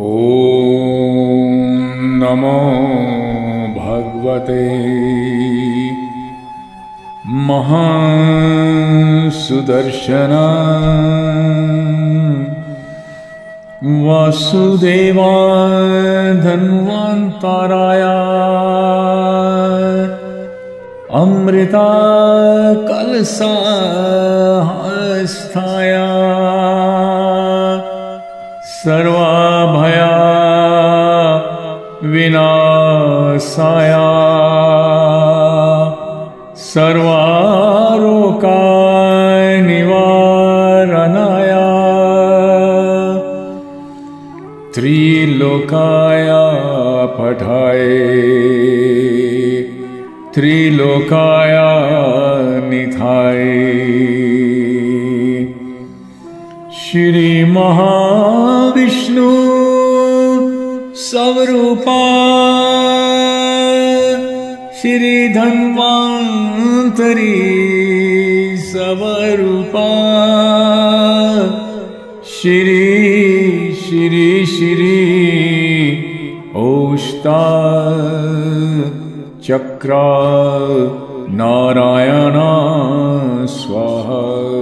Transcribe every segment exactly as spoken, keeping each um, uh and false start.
ॐ नमो भगवते महासुदर्शनाय वासुदेवाय धन्वन्तराय अमृता कलशहस्ताय सर्वभया विनाशाय सर्वारोगाय निवारणाय त्रिलोकाय पठाय त्रिलोकाय निधाय श्री महाविष्णु स्वरूपा श्री धन्वन्तरी स्वरूपा श्री श्री श्री अष्टचक्र नारायण स्वाहा।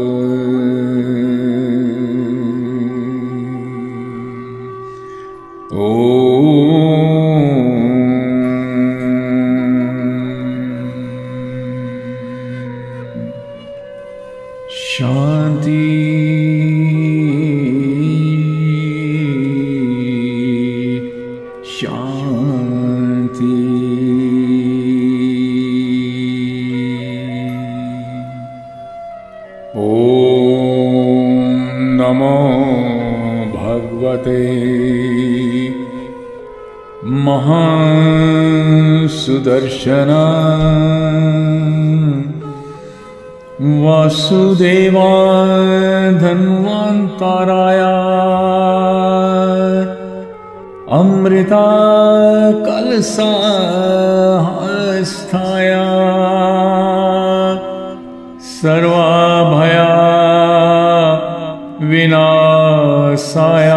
शांति शांति। ॐ नमो भगवते महासुदर्शनाय वासुदेवाय धन्वन्तराय अमृता कलशहस्ताय सर्वभया विनाशाय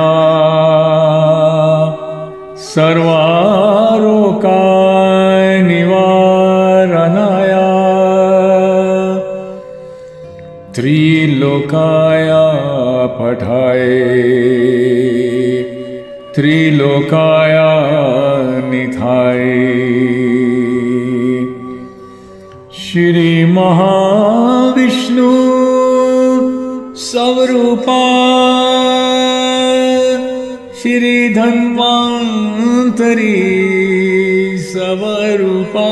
सर्वारोगाय निवारणाय त्रिलोकाय पठाय त्रिलोकाय निधाय श्री महाविष्णु स्वरूपा श्री धन्वन्तरी स्वरूपा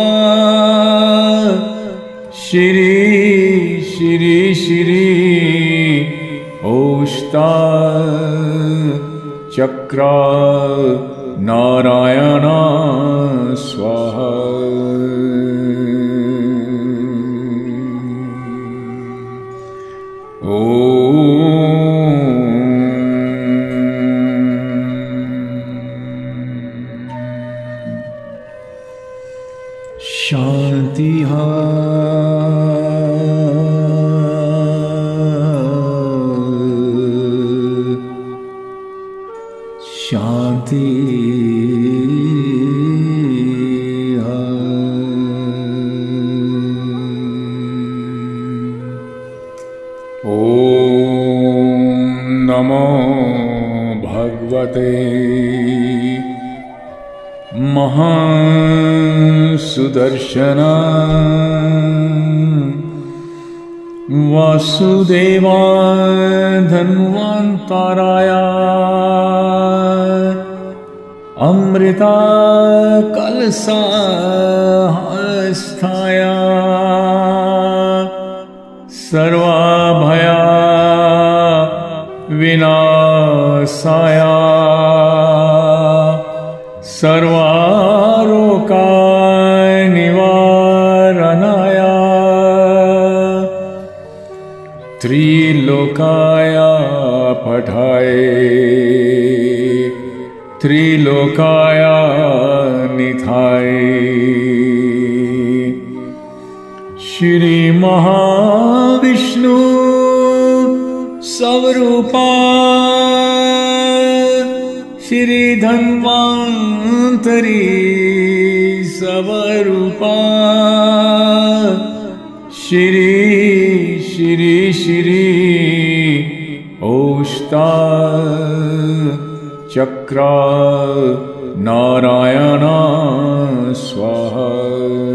श्री श्री श्री अष्टचक्र नारायण स्वाहा। ॐ शांति शांति। ॐ नमो भगवते महासुदर्शनाय वासुदेवाय धन्वन्तराय अमृता कलशहस्ताय सर्वभया विनाशाय सर्वारोगाय निवारणाय त्रिलोकाय पठाय त्रिलोकाय निधाय श्री महाविष्णु स्वरूपा श्री धन्वन्तरी स्वरूपा श्री श्री श्री ओष्टा चक्र नारायण स्वाहा।